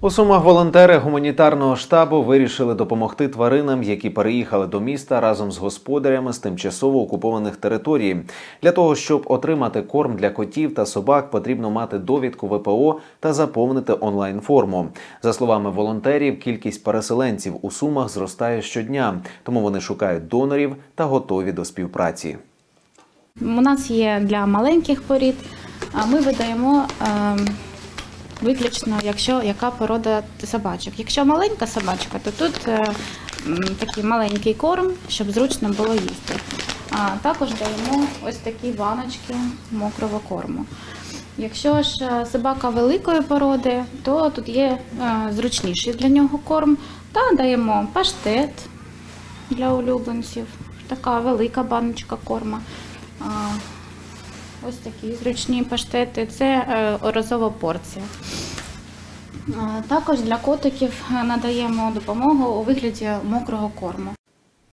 У Сумах волонтери гуманітарного штабу вирішили допомогти тваринам, які переїхали до міста разом з господарями з тимчасово окупованих територій. Для того, щоб отримати корм для котів та собак, потрібно мати довідку ВПО та заповнити онлайн-форму. За словами волонтерів, кількість переселенців у Сумах зростає щодня, тому вони шукають донорів та готові до співпраці. У нас є для маленьких порід, а ми видаємо виключно, яка порода собачок. Якщо маленька собачка, то тут такий маленький корм, щоб зручно було їсти. А також даємо ось такі баночки мокрого корму. Якщо ж собака великої породи, то тут є зручніший для нього корм. Та даємо паштет для улюбленців, така велика баночка корму. Ось такі зручні паштети, це разова порція. Також для котиків надаємо допомогу у вигляді мокрого корму.